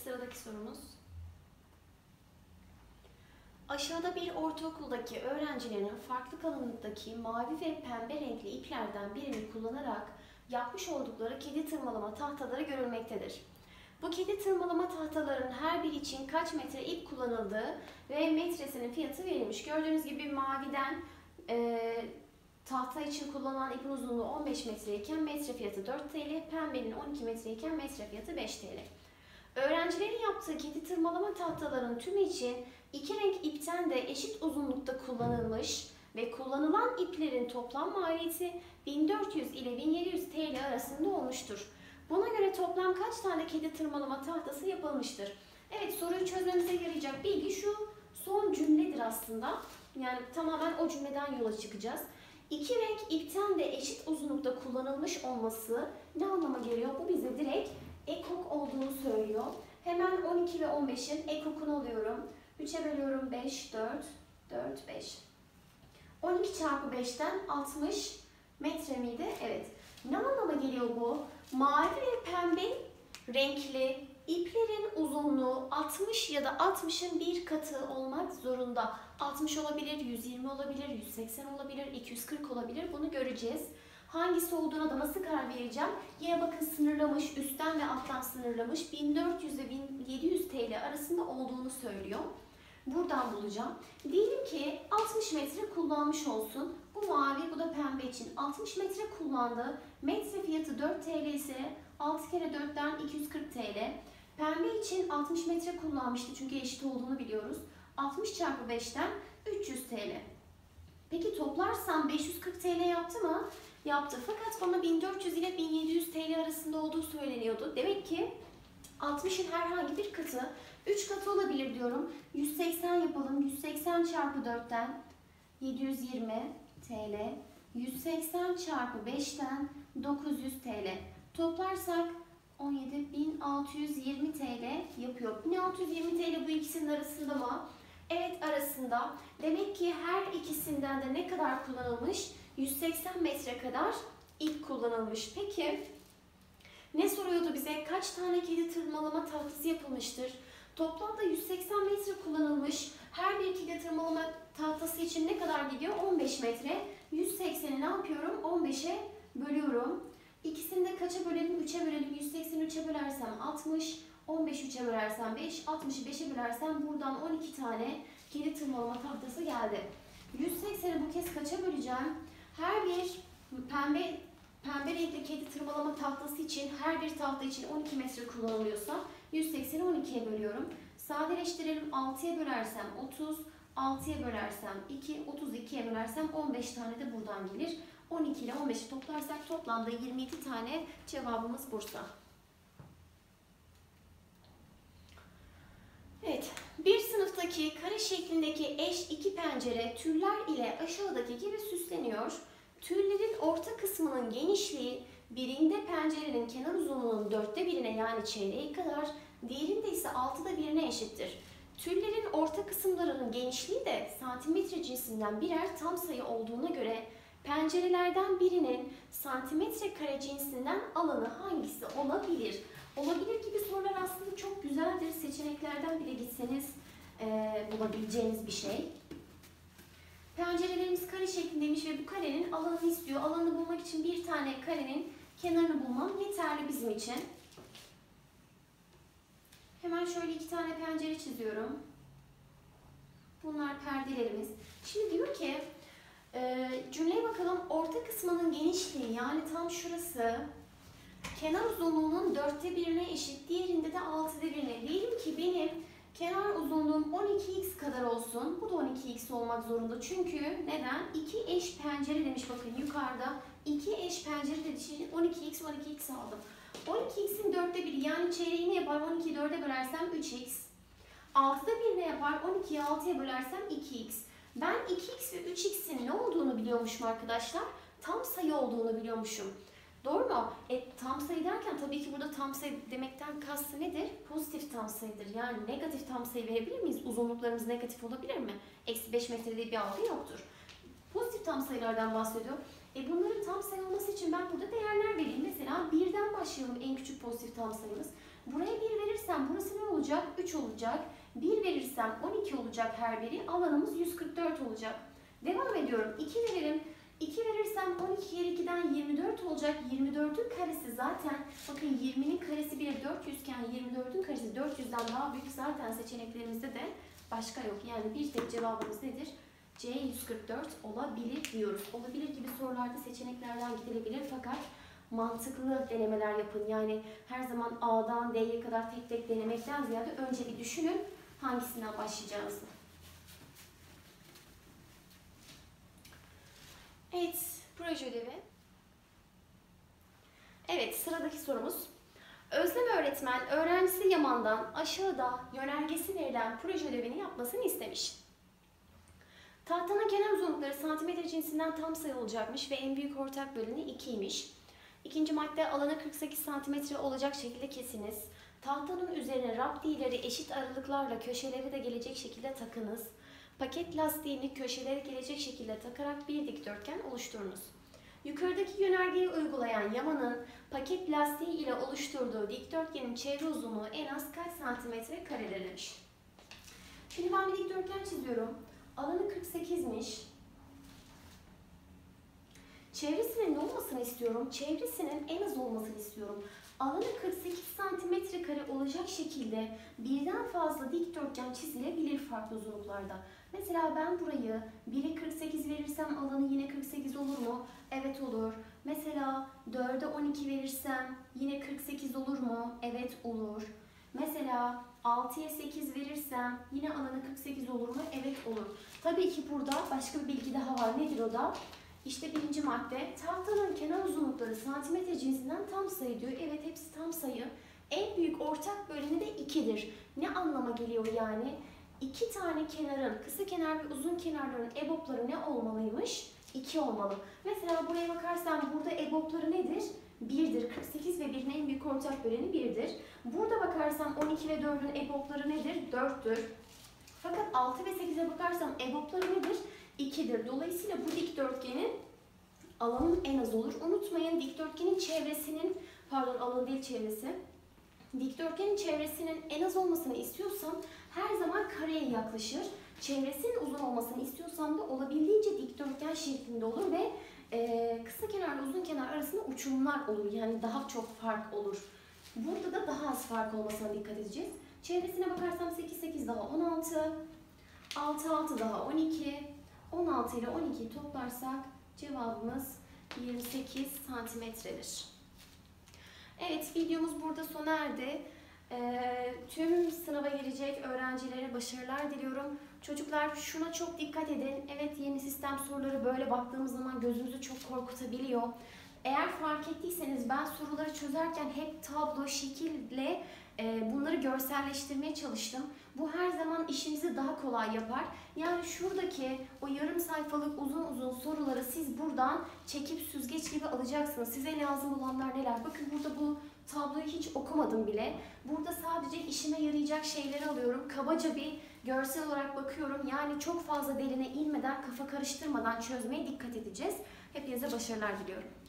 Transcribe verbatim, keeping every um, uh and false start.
sıradaki sorumuz. Aşağıda bir ortaokuldaki öğrencilerin farklı kalınlıktaki mavi ve pembe renkli iplerden birini kullanarak yapmış oldukları kedi tırmalama tahtaları görülmektedir. Bu kedi tırmalama tahtalarının her biri için kaç metre ip kullanıldığı ve metresinin fiyatı verilmiş. Gördüğünüz gibi maviden e, tahta için kullanılan ipin uzunluğu on beş metre iken metre fiyatı dört TL, pembenin on iki metre iken metre fiyatı beş TL. Öğrencilerin yaptığı kedi tırmalama tahtalarının tümü için iki renk ipten de eşit uzunlukta kullanılmış ve kullanılan iplerin toplam maliyeti bin dört yüz ile bin yedi yüz TL arasında olmuştur. Buna göre toplam kaç tane kedi tırmalama tahtası yapılmıştır? Evet, soruyu çözmemize yarayacak bilgi şu son cümledir aslında. Yani tamamen o cümleden yola çıkacağız. İki renk ipten de eşit uzunlukta kullanılmış olması ne anlama geliyor? Bu bize direkt ekok olduğunu söylüyor. Hemen on iki ve on beşin ekokunu alıyorum. üçe bölüyorum beş, dört, dört, beş. on iki çarpı beşten altmış metre miydi? Evet. Ne anlama geliyor bu? Mavi ve pembe renkli iplerin uzunluğu altmış ya da altmışın bir katı olmak zorunda. altmış olabilir, yüz yirmi olabilir, yüz seksen olabilir, iki yüz kırk olabilir. Bunu göreceğiz. Hangisi olduğuna da nasıl karar vereceğim? Yine bakın sınırlamış, üstten ve alttan sınırlamış. bin dört yüz ile bin yedi yüz TL arasında olduğunu söylüyor. Buradan bulacağım. Diyelim ki altmış metre kullanmış olsun. Bu mavi, bu da pembe için. altmış metre kullandı. Metre fiyatı dört TL ise altı kere dörtten iki yüz kırk TL. Pembe için altmış metre kullanmıştı çünkü eşit olduğunu biliyoruz. altmış çarpı beşten üç yüz TL. Peki toplarsam beş yüz kırk TL yaptı mı? Yaptı. Fakat bana bin dört yüz ile bin yedi yüz TL arasında olduğu söyleniyordu. Demek ki altmışın herhangi bir katı, üç katı olabilir diyorum. yüz seksen yapalım. yüz seksen çarpı dörtten yedi yüz yirmi TL. yüz seksen çarpı beşten dokuz yüz TL. Toplarsak on yedi bin altı yüz yirmi TL yapıyor. bin altı yüz yirmi TL bu ikisinin arasında mı? Evet, arasında. Demek ki her ikisinden de ne kadar kullanılmış? yüz seksen metre kadar ip kullanılmış. Peki ne soruyordu bize? Kaç tane kedi tırmalama tahtası yapılmıştır? Toplamda yüz seksen metre kullanılmış. Her bir kedi tırmalama tahtası için ne kadar gidiyor? on beş metre. yüz sekseni ne yapıyorum? on beşe bölüyorum. İkisini de kaça bölelim? üçe bölelim. yüz sekseni üçe bölersem altmış. on beş üçe bölersem beş. altmışı beşe bölersem buradan on iki tane kedi tırmalama tahtası geldi. yüz sekseni bu kez kaça böleceğim? Her bir pembe pembe renkli kedi tırmalama tahtası için her bir tahta için on iki metre kullanılıyorsa yüz sekseni on ikiye bölüyorum. Sadeleştirelim. altıya bölersem otuz, altıya bölersem iki, otuz ikiye bölersem on beş tane de buradan gelir. on iki ile on beşi toplarsak toplamda yirmi iki tane cevabımız Bursa. Evet, bir sınıftaki kare şeklindeki eş iki pencere tüller ile aşağıdaki gibi süsleniyor. Tüllerin orta kısmının genişliği birinde pencerenin kenar uzunluğunun dörtte birine yani çeyreği kadar, diğerinde ise altıda birine eşittir. Tüllerin orta kısımlarının genişliği de santimetre cinsinden birer tam sayı olduğuna göre pencerelerden birinin santimetre kare cinsinden alanı hangisi olabilir? Olabilir gibi sorular aslında çok güzeldir. Seçeneklerden bile gitseniz e, bulabileceğiniz bir şey. Pencerelerimiz kare şeklindeymiş ve bu karenin alanını istiyor. Alanını bulmak için bir tane karenin kenarını bulmam yeterli bizim için. Hemen şöyle iki tane pencere çiziyorum. Bunlar perdelerimiz. Şimdi diyor ki e, cümleye bakalım. Orta kısmının genişliği yani tam şurası kenar uzunluğunun dörtte birine eşit. Diğerinde de altıda birine. Diyelim ki benim kenar uzunluğum on iki x kadar olsun. Bu da on iki x olmak zorunda. Çünkü neden? iki eş pencere demiş bakın yukarıda. iki eş pencere dediği için on iki x, on iki x aldım. on iki x'in dörtte biri yani çeyreği ne yapar? on ikiyi dörde bölersem üç x. altıda bir ne yapar? on ikiyi altıya bölersem iki x. Ben iki x ve üç x'in ne olduğunu biliyormuşum arkadaşlar. Tam sayı olduğunu biliyormuşum. Doğru mu? E, tam sayı derken tabii ki burada tam sayı demekten kastı nedir? Pozitif tam sayıdır. Yani negatif tam sayı verebilir miyiz? Uzunluklarımız negatif olabilir mi? Eksi beş metrede bir algı yoktur. Pozitif tam sayılardan bahsediyor. E bunların tam sayı olması için ben burada değerler vereyim. Mesela birden başlayalım en küçük pozitif tam sayımız. Buraya bir verirsem burası ne olacak? üç olacak. bir verirsem on iki olacak her biri. Alanımız yüz kırk dört olacak. Devam ediyorum. iki veririm. iki verirsem on iki kere ikiden yirmi dört olacak. yirmi dördün karesi zaten, bakın yirminin karesi bir dört yüz iken yirmi dördün karesi dört yüzden daha büyük. Zaten seçeneklerimizde de başka yok. Yani bir tek cevabımız nedir? C yüz kırk dört olabilir diyoruz. Olabilir gibi sorularda seçeneklerden gidilebilir fakat mantıklı denemeler yapın. Yani her zaman A'dan D'ye kadar tek tek denemekten ziyade önce bir düşünün hangisinden başlayacağınızı. Evet, proje ödevi. Evet, sıradaki sorumuz. Özlem öğretmen öğrencisi Yaman'dan aşağıda yönergesi verilen proje ödevini yapmasını istemiş. Tahtanın kenar uzunlukları santimetre cinsinden tam sayı olacakmış ve en büyük ortak böleni ikiymiş. İkinci madde, alanı kırk sekiz santimetre olacak şekilde kesiniz. Tahtanın üzerine raptiyeleri eşit aralıklarla köşeleri de gelecek şekilde takınız. Paket lastiğini köşeleri gelecek şekilde takarak bir dikdörtgen oluşturunuz. Yukarıdaki yönergeyi uygulayan Yaman'ın paket lastiği ile oluşturduğu dikdörtgenin çevre uzunluğu en az kaç santimetre karedir demiş. Şimdi ben bir dikdörtgen çiziyorum. Alanı kırk sekizmiş. Çevresinin ne olmasını istiyorum? Çevresinin en az olmasını istiyorum. Alanı kırk sekiz santimetre kare olacak şekilde birden fazla dikdörtgen çizilebilir farklı uzunluklarda. Mesela ben burayı bire kırk sekiz verirsem alanı yine kırk sekiz olur mu? Evet olur. Mesela dörde on iki verirsem yine kırk sekiz olur mu? Evet olur. Mesela altıya sekiz verirsem yine alanı kırk sekiz olur mu? Evet olur. Tabii ki burada başka bir bilgi daha var. Nedir o da? İşte birinci madde, tahtanın kenar uzunlukları santimetre cinsinden tam sayı diyor. Evet, hepsi tam sayı. En büyük ortak böleni de ikidir. Ne anlama geliyor yani? İki tane kenarın, kısa kenar ve uzun kenarların ebopları ne olmalıymış? iki olmalı. Mesela buraya bakarsam burada ebopları nedir? birdir. kırk sekiz ve birin en büyük ortak böleni birdir. Burada bakarsam on iki ve dördün ebopları nedir? dörttür. Fakat altı ve sekize bakarsam ebopları nedir? ikidir. Dolayısıyla bu dikdörtgenin alanın en az olur. Unutmayın, dikdörtgenin çevresinin, pardon alanı değil çevresi, dikdörtgenin çevresinin en az olmasını istiyorsam her zaman kareye yaklaşır. Çevresinin uzun olmasını istiyorsam da olabildiğince dikdörtgen şeklinde olur ve e, kısa kenarla uzun kenar arasında uçurumlar olur. Yani daha çok fark olur. Burada da daha az fark olmasına dikkat edeceğiz. Çevresine bakarsam sekiz, sekiz daha on altı, altı, altı daha on iki, on altı ile on ikiyi toplarsak cevabımız yirmi sekiz santimetredir. Evet, videomuz burada sona erdi. Ee, tüm sınava girecek öğrencilere başarılar diliyorum. Çocuklar şuna çok dikkat edin. Evet, yeni sistem soruları böyle baktığımız zaman gözümüzü çok korkutabiliyor. Eğer fark ettiyseniz ben soruları çözerken hep tablo, şekille e, bunları görselleştirmeye çalıştım. Bu her zaman işinizi daha kolay yapar. Yani şuradaki o yarım sayfalık uzun uzun soruları siz buradan çekip süzgeç gibi alacaksınız. Size lazım olanlar neler? Bakın burada bu tabloyu hiç okumadım bile. Burada sadece işime yarayacak şeyleri alıyorum. Kabaca bir görsel olarak bakıyorum. Yani çok fazla derine inmeden, kafa karıştırmadan çözmeye dikkat edeceğiz. Hepinize başarılar diliyorum.